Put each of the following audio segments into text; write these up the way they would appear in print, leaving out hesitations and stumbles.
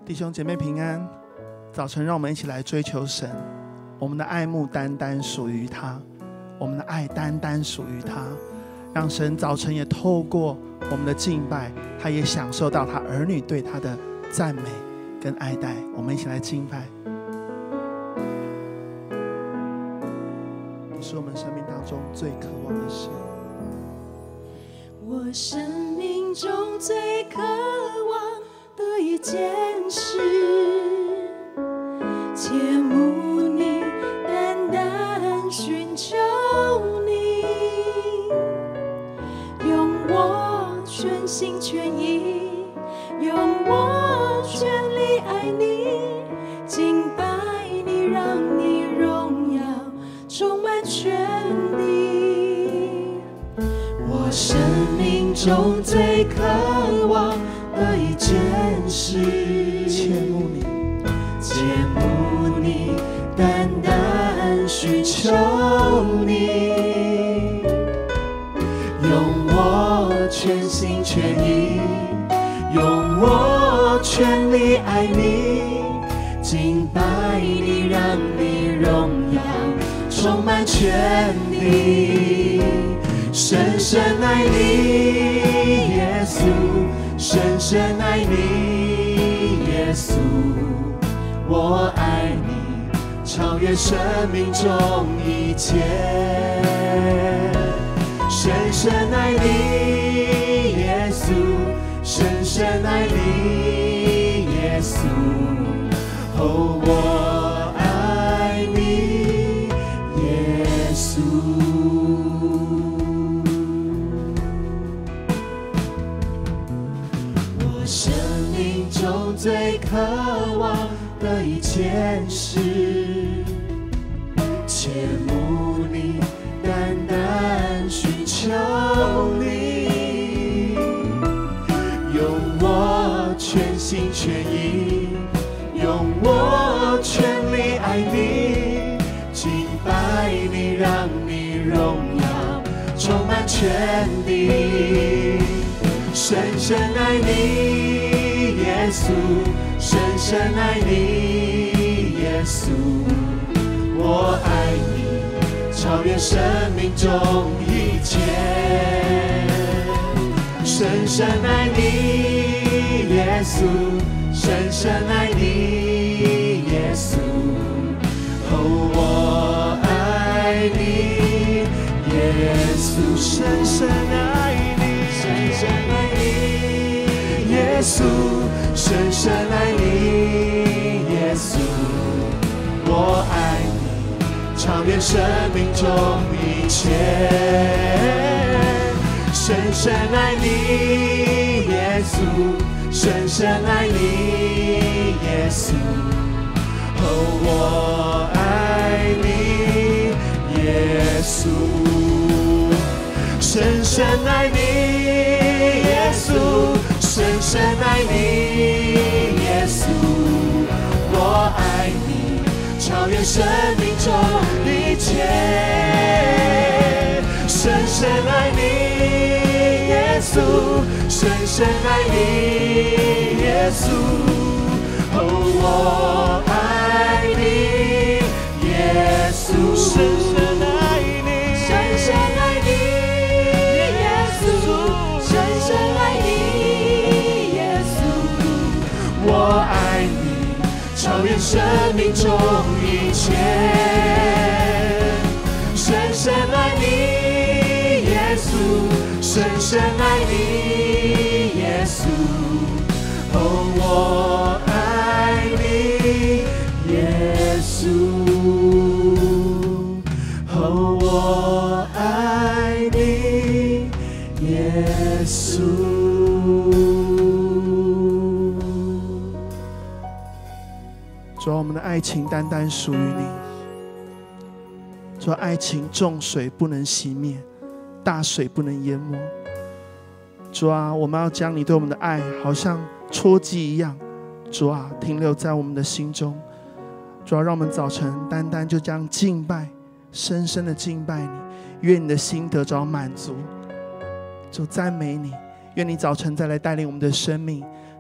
弟兄姐妹平安。早晨，让我们一起来追求神。我们的爱慕单单属于他，我们的爱单单属于他。让神早晨也透过我们的敬拜，他也享受到他儿女对他的赞美跟爱戴。我们一起来敬拜。你是我们生命当中最渴望的事。 我生命中最渴望的一件事，切慕你，单单寻求你，用我全心全意，用我全力爱你，敬拜你，让你荣耀充满全地。我生命中最渴望的一件事， 切慕你， 切慕你，单单寻求你，用我全心全意，用我全力爱你，敬拜你，让你荣耀充满全地。深深爱你，耶稣，深深爱你，耶稣，我爱你，超越生命中一切。深深爱你，耶稣，深深爱你，耶稣，哦，我爱你，耶稣。生命中最渴望的一件事，切慕你，单单寻求你，用我全心全意，用我全力爱你，敬拜你，让你荣耀充满全地。深深爱你，耶稣，深深爱你，耶稣，我爱你，超越生命中一切。深深爱你，耶稣，深深爱你，耶稣，哦，我爱你，耶稣，深深爱你，深深爱你，耶稣，深深爱你，耶稣，我爱你，超越生命中一切。深深爱你，耶稣，深深爱你，耶稣，哦，我爱你，耶稣。深深爱你，耶稣，深深爱你，耶稣，我爱你，超越生命中一切。深深爱你，耶稣，深深爱你，耶稣，哦，我爱你，耶稣，深深爱你，深深爱你。我爱你，超越生命中一切。深深爱你，耶稣，深深爱你，耶稣，哦，我爱你，耶稣，哦，我爱你，耶稣。 主啊，我们的爱情单单属于你。主啊，爱情重水不能熄灭，大水不能淹没。主啊，我们要将你对我们的爱好像戳记一样，主啊，停留在我们的心中。主啊，让我们早晨单单就将敬拜，深深的敬拜你，愿你的心得着满足。主，赞美你，愿你早晨再来带领我们的生命，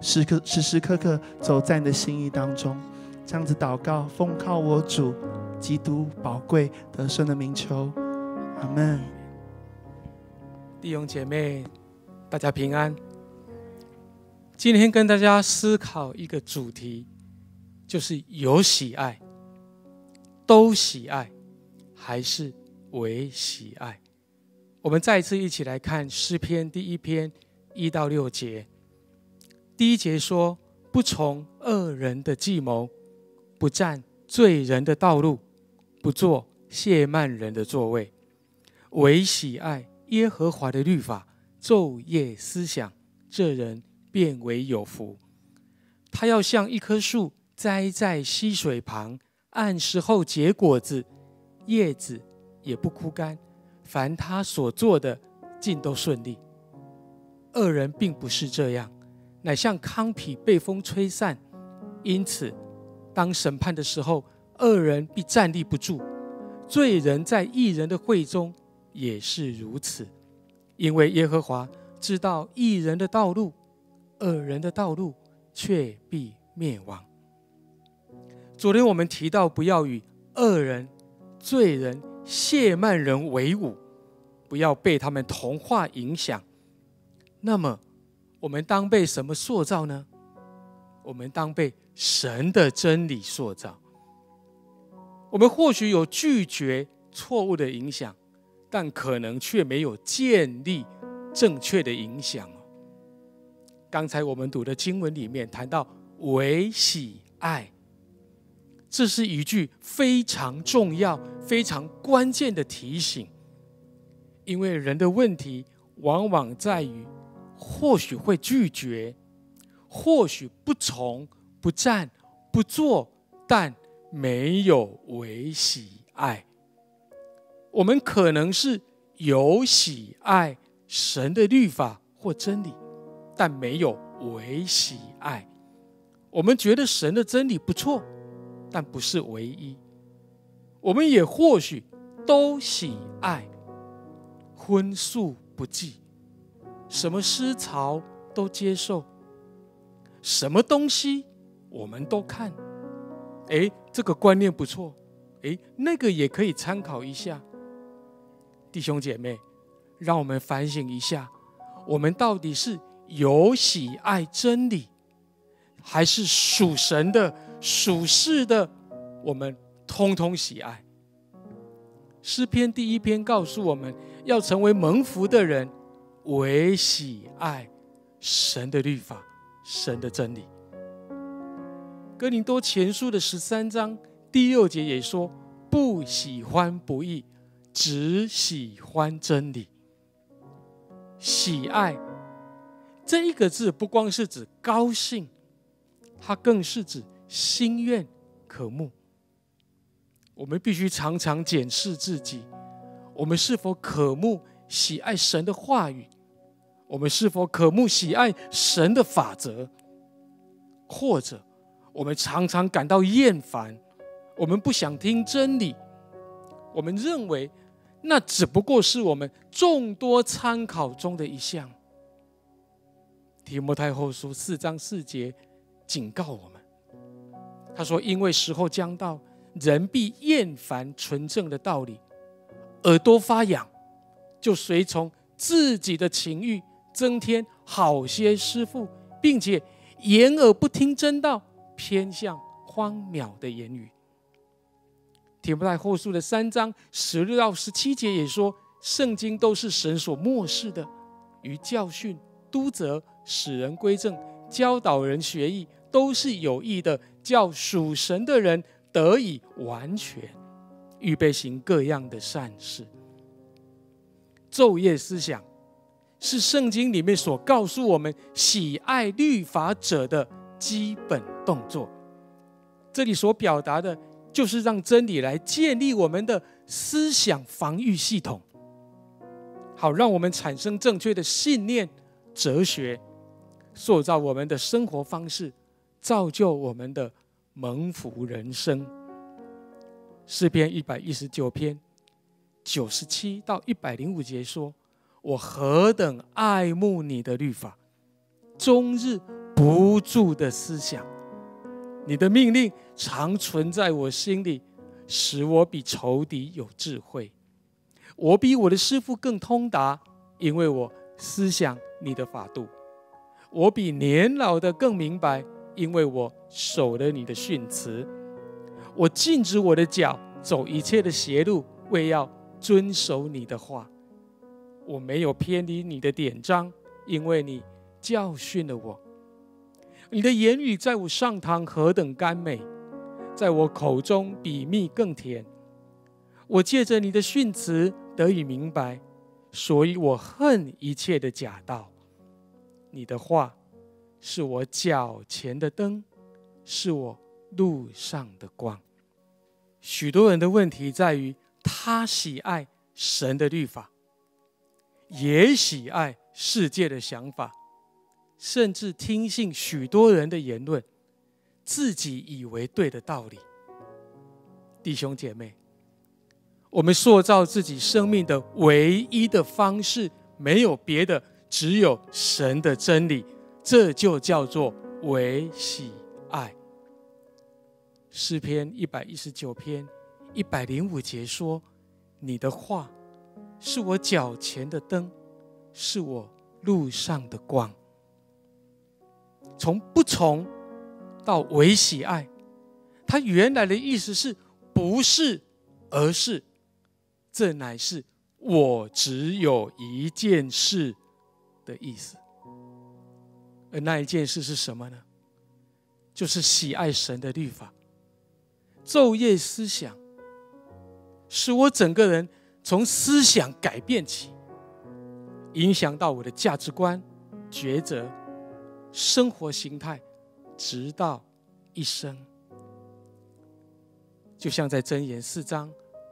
时时刻刻走在你的心意当中。这样子祷告，奉靠我主基督宝贵得胜的名求，阿们。 弟兄姐妹，大家平安。今天跟大家思考一个主题，就是有喜爱、都喜爱，还是唯喜爱？我们再一次一起来看诗篇第1篇1到6节。第1节说：不从恶人的计谋，不占罪人的道路，不坐亵慢人的座位，唯喜爱耶和华的律法，昼夜思想，这人便为有福。他要像一棵树栽在溪水旁，按时候结果子，叶子也不枯干，凡他所做的尽都顺利。恶人并不是这样，乃像糠皮被风吹散。因此当审判的时候，恶人必站立不住，罪人在义人的会中也是如此。因为耶和华知道义人的道路，恶人的道路却必灭亡。昨天我们提到，不要与恶人、罪人、亵慢人为伍，不要被他们同化影响。那么我们当被什么塑造呢？我们当被神的真理塑造。我们或许有拒绝错误的影响，但可能却没有建立正确的影响。刚才我们读的经文里面谈到唯喜爱，这是一句非常重要、非常关键的提醒。因为人的问题往往在于，或许会拒绝，或许不从、不站、不做，但没有唯喜爱。我们可能是有喜爱神的律法或真理，但没有唯喜爱。我们觉得神的真理不错，但不是唯一。我们也或许都喜爱，荤素不忌，什么思潮都接受，什么东西我们都看。这个观念不错，那个也可以参考一下。弟兄姐妹，让我们反省一下，我们到底是有喜爱真理，还是属神的、属世的，我们通通喜爱？诗篇第1篇告诉我们，要成为蒙福的人，唯喜爱神的律法、神的真理。哥林多前书的13章第6节也说：不喜欢不义，只喜欢真理。喜爱这一个字不光是指高兴，它更是指心愿渴慕。我们必须常常检视自己，我们是否渴慕喜爱神的话语？我们是否渴慕喜爱神的法则？或者我们常常感到厌烦，我们不想听真理，我们认为那只不过是我们众多参考中的一项。提摩太后书4章4节警告我们，他说：因为时候将到，人必厌烦纯正的道理，耳朵发痒，就随从自己的情欲，增添好些师傅，并且掩耳不听真道，偏向荒渺的言语。提摩太后书的3章16到17节也说，圣经都是神所默示的，于教训、督责、使人归正、教导人学义，都是有益的，叫属神的人得以完全，预备行各样的善事。昼夜思想是圣经里面所告诉我们喜爱律法者的基本动作。这里所表达的就是让真理来建立我们的思想防御系统，好让我们产生正确的信念、哲学，塑造我们的生活方式，造就我们的蒙福人生。诗篇119篇97到105节说：我何等爱慕你的律法，终日不住的思想。你的命令常存在我心里，使我比仇敌有智慧。我比我的师父更通达，因为我思想你的法度。我比年老的更明白，因为我守了你的训词。我禁止我的脚走一切的邪路，为要遵守你的话。我没有偏离你的典章，因为你教训了我。你的言语在我上膛何等甘美，在我口中比蜜更甜。我借着你的训词得以明白，所以我恨一切的假道。你的话是我脚前的灯，是我路上的光。许多人的问题在于，他喜爱神的律法，也喜爱世界的想法，甚至听信许多人的言论，自己以为对的道理。弟兄姐妹，我们塑造自己生命的唯一的方式没有别的，只有神的真理，这就叫做为喜爱。诗篇119篇105节说，你的话是我脚前的灯，是我路上的光。从不从到为喜爱，它原来的意思是不是，而是，这乃是我只有一件事的意思。而那一件事是什么呢？就是喜爱神的律法，昼夜思想，使我整个人从思想改变起，影响到我的价值观、抉择、生活形态，直到一生。就像在箴言4章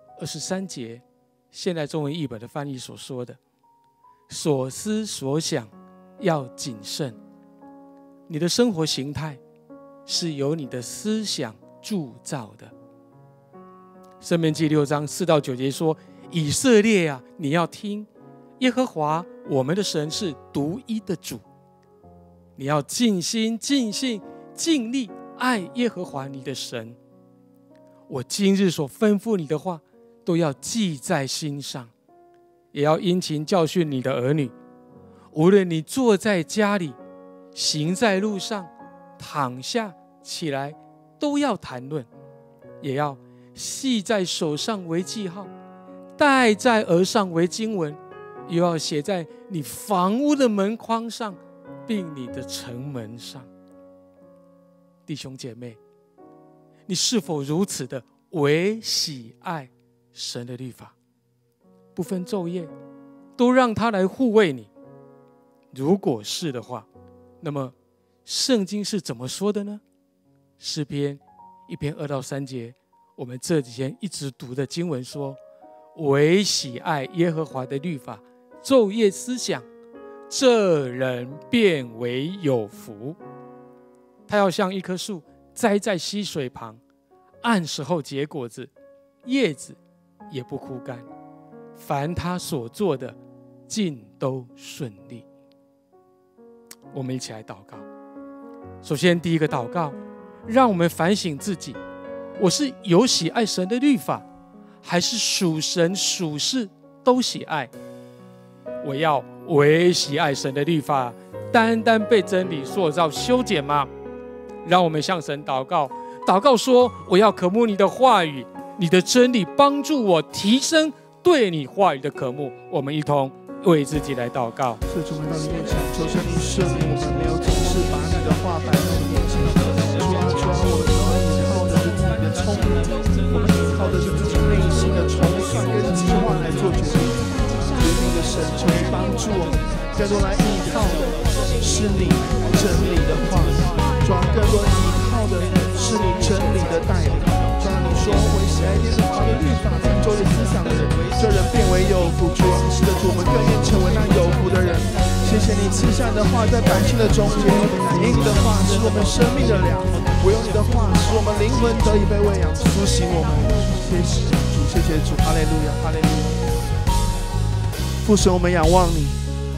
23节现代中文译本的翻译所说的，所思所想要谨慎。你的生活形态是由你的思想铸造的。申命记6章4到9节说，以色列啊，你要听，耶和华我们的神是独一的主，你要尽心尽性尽力爱耶和华你的神。我今日所吩咐你的话都要记在心上，也要殷勤教训你的儿女。无论你坐在家里，行在路上，躺下起来，都要谈论，也要系在手上为记号，戴在额上为经文，又要写在你房屋的门框上，并你的城门上。弟兄姐妹，你是否如此的为喜爱神的律法，不分昼夜，都让他来护卫你？如果是的话，那么圣经是怎么说的呢？诗篇1篇2到3节，我们这几天一直读的经文说，为喜爱耶和华的律法，昼夜思想，这人便为有福。他要像一棵树栽在溪水旁，按时候结果子，叶子也不枯干，凡他所做的尽都顺利。我们一起来祷告。首先第一个祷告，让我们反省自己，我是有喜爱神的律法，还是属神属事都喜爱？我要为喜爱神的律法，单单被真理塑造修剪吗？让我们向神祷告，祷告说，我要渴慕你的话语，你的真理帮助我提升对你话语的渴慕。我们一同为自己来祷告。 是主，我们到你面前，求神你赦免我们没有总是把你的话摆在你面前。主啊，主啊，我们依靠的是自己的聪明，我们依靠的是自己内心的筹算跟计划来做决定。决定的神，求你帮助我们，更多来依靠的是你真理的话语。主啊，更多依靠的是你真理的带领。主啊，你说为喜爱耶和华的律法，并昼夜思想的人，这人变为有福。主啊，是的，主，我们更愿成为那有福的人。谢谢你赐下你的话在百姓的中间，因你的话是我们生命的粮，唯有你的话使我们灵魂得以被喂养，苏醒我们。谢谢主，谢谢主，哈利路亚，哈利路亚。父神，我们仰望你，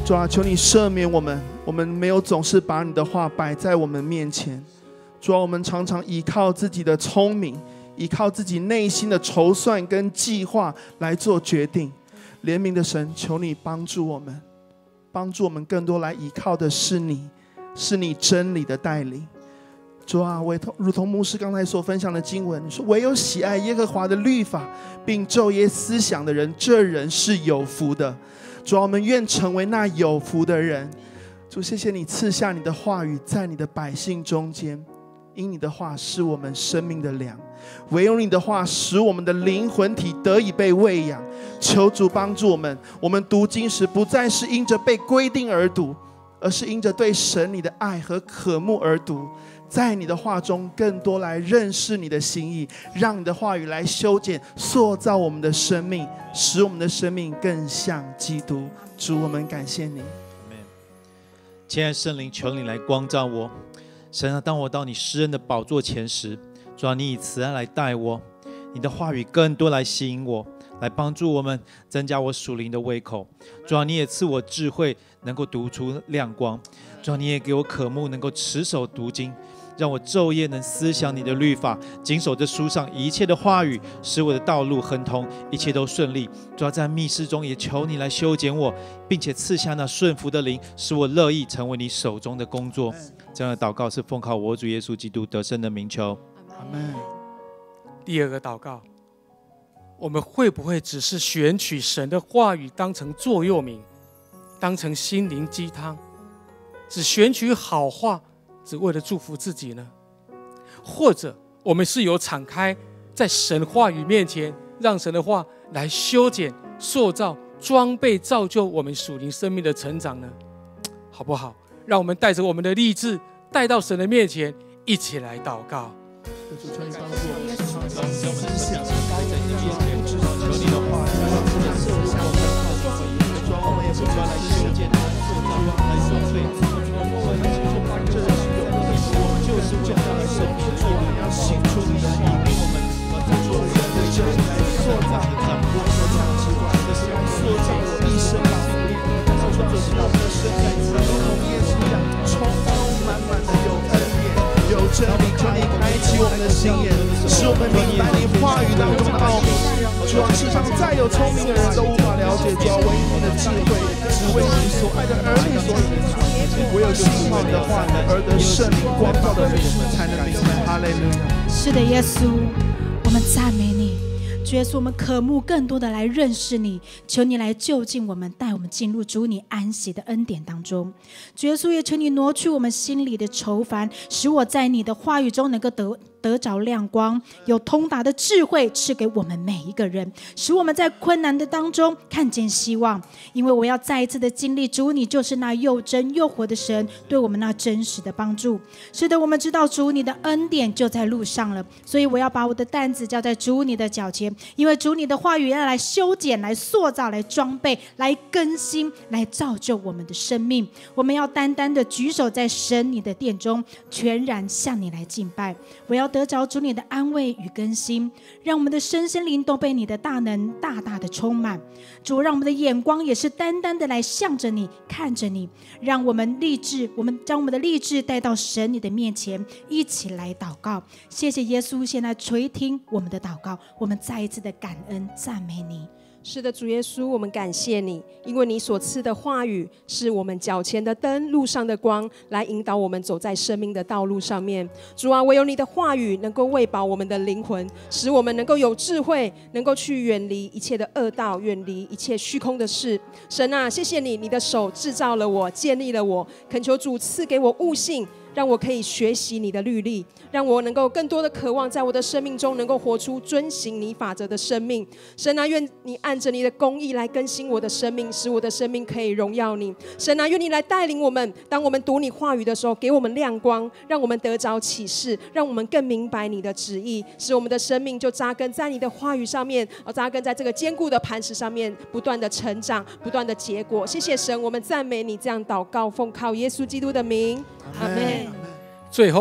主啊，求你赦免我们，我们没有总是把你的话摆在我们面前。主啊，我们常常依靠自己的聪明，依靠自己内心的筹算跟计划来做决定。怜悯的神，求你帮助我们，帮助我们更多来依靠的是你，是你真理的带领。主啊，如同牧师刚才所分享的经文，你说唯有喜爱耶和华的律法，并昼夜思想的人，这人是有福的。主啊，我们愿成为那有福的人。主，谢谢你赐下你的话语在你的百姓中间，因你的话是我们生命的粮，唯有你的话使我们的灵魂体得以被喂养。求主帮助我们，我们读经时不再是因着被规定而读，而是因着对神你的爱和渴慕而读。在你的话中更多来认识你的心意，让你的话语来修剪塑造我们的生命，使我们的生命更像基督。主，我们感谢你。 亲爱的圣灵，求你来光照我。神啊，当我到你施恩的宝座前时，主啊，你以慈爱来待我，你的话语更多来吸引我，来帮助我们，增加我属灵的胃口。主啊，你也赐我智慧，能够读出亮光。主啊，你也给我渴慕，能够持守读经，让我昼夜能思想你的律法，谨守这书上一切的话语，使我的道路亨通，一切都顺利。主啊，在密室中也求你来修剪我，并且赐下那顺服的灵，使我乐意成为你手中的工作。这样的祷告是奉靠我主耶稣基督得胜的名求。 阿们。 第二个祷告，我们会不会只是选取神的话语当成座右铭，当成心灵鸡汤，只选取好话，只为了祝福自己呢？或者我们是有敞开在神话语面前，让神的话来修剪、塑造、装备、造就我们属灵生命的成长呢？好不好？让我们带着我们的立志，带到神的面前，一起来祷告。 主，求你帮助我们，让我们思想高在你的面前，求你的话，让我们思想高主啊，我们也不断来修剪它，塑造来装备。我们这是有的，我们就是这样的生命，我们要行出你的意，我们做人的真理来塑造掌握和价值观，这是要塑造我一生的经历。说走到我们的生命，如同耶稣一样，充满满的有恩典。有真理，求你开启我们的心眼，使我们明白你话语当中的奥秘。主啊，世上再有聪明的人都无法了解，主啊，唯一你的智慧，只为你所爱的儿女所显出。唯有就是靠你的话语而得圣灵光照的人，才能明白。哈利路亚。 是的，耶稣，我们赞美你。主耶稣，我们渴慕更多的来认识你，求你来就近我们，带我们进入主你安息的恩典当中。主耶稣，也求你挪去我们心里的愁烦，使我在你的话语中能够得着亮光，有通达的智慧赐给我们每一个人，使我们在困难的当中看见希望。因为我要再一次的经历主，你就是那又真又活的神，对我们那真实的帮助。是的，我们知道主你的恩典就在路上了，所以我要把我的担子交在主你的脚前，因为主你的话语要来修剪、来塑造、来装备、来更新、来造就我们的生命。我们要单单的举手在神你的殿中，全然向你来敬拜。我要得着主你的安慰与更新，让我们的身心灵都被你的大能大大的充满。主，让我们的眼光也是单单的来向着你，看着你，让我们立志，我们将我们的立志带到神你的面前，一起来祷告。谢谢耶稣，现在垂听我们的祷告，我们再一次的感恩赞美你。 是的，主耶稣，我们感谢你，因为你所赐的话语是我们脚前的灯，路上的光，来引导我们走在生命的道路上面。主啊，唯有你的话语能够喂饱我们的灵魂，使我们能够有智慧，能够去远离一切的恶道，远离一切虚空的事。神啊，谢谢你，你的手制造了我，建立了我，恳求主赐给我悟性，让我可以学习你的律例，让我能够更多的渴望在我的生命中能够活出遵行你法则的生命。神啊，愿你按着你的公义来更新我的生命，使我的生命可以荣耀你。神啊，愿你来带领我们，当我们读你话语的时候，给我们亮光，让我们得着启示，让我们更明白你的旨意，使我们的生命就扎根在你的话语上面，扎根在这个坚固的磐石上面，不断的成长，不断的结果。谢谢神，我们赞美你，这样祷告，奉靠耶稣基督的名，阿们。 最后，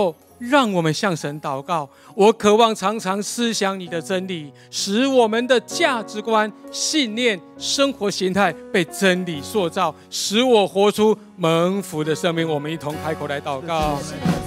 让我们向神祷告。我渴望常常思想你的真理，使我们的价值观、信念、生活形态被真理塑造，使我活出蒙福的生命。我们一同开口来祷告。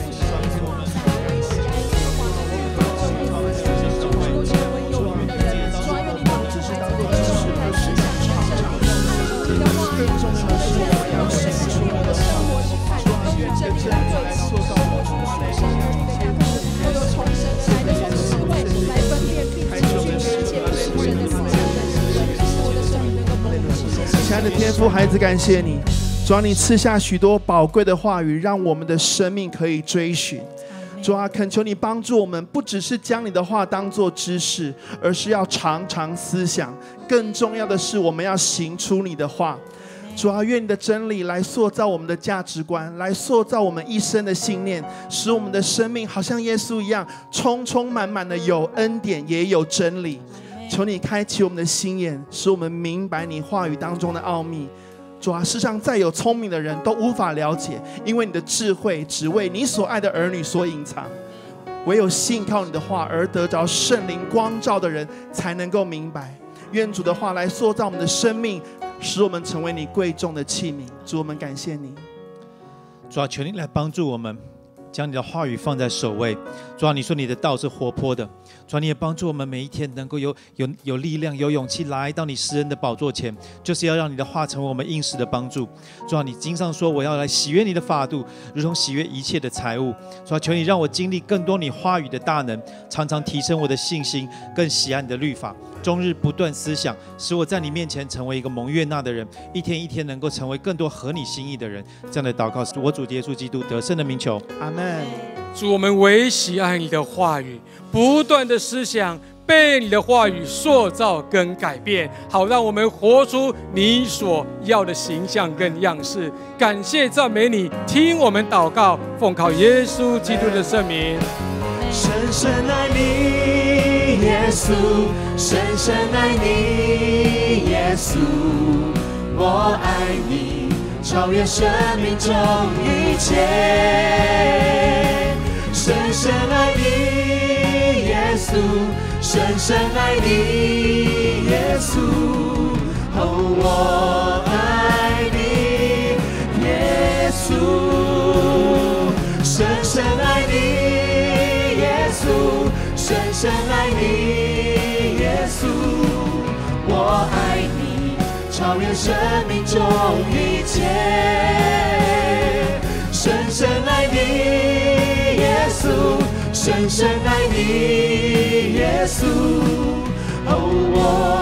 亲爱的天父，孩子感谢你，主啊，你赐下许多宝贵的话语，让我们的生命可以追寻。主啊，恳求你帮助我们，不只是将你的话当作知识，而是要常常思想。更重要的是，我们要行出你的话。主啊，愿你的真理来塑造我们的价值观，来塑造我们一生的信念，使我们的生命好像耶稣一样，充充满满的有恩典，也有真理。求你开启我们的心眼，使我们明白你话语当中的奥秘。主啊，世上再有聪明的人都无法了解，因为你的智慧只为你所爱的儿女所隐藏。唯有信靠你的话而得着圣灵光照的人，才能够明白。愿主的话来塑造我们的生命，使我们成为你贵重的器皿。主，我们感谢你。 主啊，求你来帮助我们，将你的话语放在首位。主啊，你说你的道是活泼的，主啊，你也帮助我们每一天能够有力量、有勇气来到你施恩的宝座前，就是要让你的话成为我们应时的帮助。主啊，你经上说我要来喜悦你的法度，如同喜悦一切的财物。主啊，求你让我经历更多你话语的大能，常常提升我的信心，更喜爱你的律法，终日不断思想，使我在你面前成为一个蒙悦纳的人，一天一天能够成为更多合你心意的人。这样的祷告是我主耶稣基督得胜的名求， 阿们。 主，我们唯喜爱你的话语，不断的思想，被你的话语塑造跟改变，好让我们活出你所要的形象跟样式。感谢赞美你，听我们祷告，奉靠耶稣基督的圣名。 深深爱你，耶稣，深深爱你，耶稣，我爱你，超越生命中一切。深深爱你，耶稣，深深爱你，耶稣，我爱你，耶稣，深深爱你，耶稣，深深爱你，耶稣，我爱你，超越生命中一切。深深爱你，耶稣，深深爱你，耶稣，我